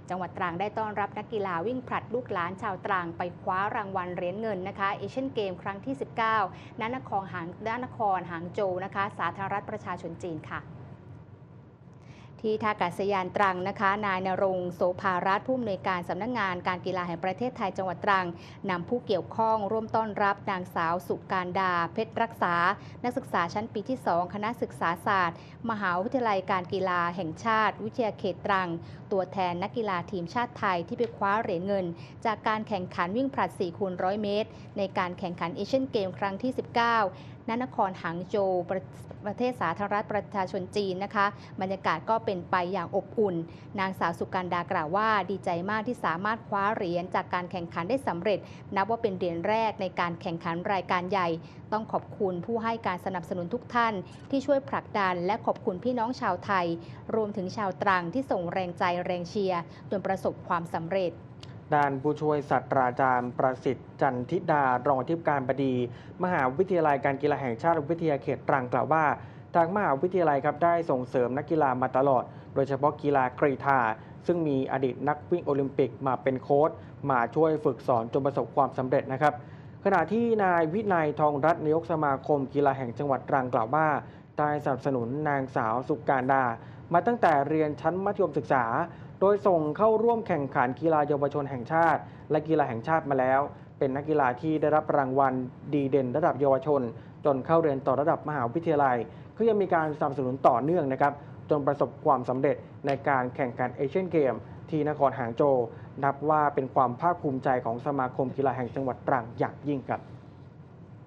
จังหวัดตรังได้ต้อนรับนักกีฬาวิ่งผลัดลูกหลานชาวตรังไปคว้ารางวัลเหรียญเงินนะคะเอเชียนเกมครั้งที่ 19 ณ นครหางโจวนะคะสาธารณรัฐประชาชนจีนค่ะที่ท่าอากาศยานตรังนะคะนายณรงค์โสภารัตน์ผู้อำนวยการสำนักงานการกีฬาแห่งประเทศไทยจังหวัดตรังนำผู้เกี่ยวข้องร่วมต้อนรับนางสาวสุการดาเพชรรักษานักศึกษาชั้นปีที่ 2 คณะศึกษาศาสตร์มหาวิทยาลัยการกีฬาแห่งชาติวิทยาเขตตรังตัวแทนนักกีฬาทีมชาติไทยที่ไปคว้าเหรียญเงินจากการแข่งขันวิ่งผลัด 4 คูณ 100 เมตรในการแข่งขันเอเชียนเกมครั้งที่ 19 ณ นครหางโจวประเทศสาธารณรัฐประชาชนจีนนะคะบรรยากาศก็เป็นไปอย่างอบอุ่นนางสาวสุการดากล่าวว่าดีใจมากที่สามารถคว้าเหรียญจากการแข่งขันได้สำเร็จนับว่าเป็นเหรียญแรกในการแข่งขันรายการใหญ่ต้องขอบคุณผู้ให้การสนับสนุนทุกท่านที่ช่วยผลักดันและขอบคุณพี่น้องชาวไทยรวมถึงชาวตรังที่ส่งแรงใจแรงเชียร์จนประสบความสำเร็จด้านผู้ช่วยศาสตราจารย์ประสิทธิ์จันทิดารองอธิการบดีมหาวิทยาลัยการกีฬาแห่งชาติวิทยาเขตตรังกล่าวว่าทางมหาวิทยาลัยครับได้ส่งเสริมนักกีฬามาตลอดโดยเฉพาะกีฬากรีฑาซึ่งมีอดีตนักวิ่งโอลิมปิกมาเป็นโค้ชมาช่วยฝึกสอนจนประสบความสำเร็จนะครับขณะที่นายวินัยทองรัตน์นายกสมาคมกีฬาแห่งจังหวัดตรังกล่าวว่าได้สนับสนุนนางสาวสุการดามาตั้งแต่เรียนชั้นมัธยมศึกษาโดยส่งเข้าร่วมแข่งขันกีฬาเยาวชนแห่งชาติและกีฬาแห่งชาติมาแล้วเป็นนักกีฬาที่ได้รับรางวัลดีเด่นระดับเยาวชนจนเข้าเรียนต่อระดับมหาวิทยาลัยก็ยังมีการสนับสนุนต่อเนื่องนะครับจนประสบความสำเร็จในการแข่งขันเอเชียนเกมที่นครหางโจวนับว่าเป็นความภาคภูมิใจของสมาคมกีฬาแห่งจังหวัดตรังอย่างยิ่งครับ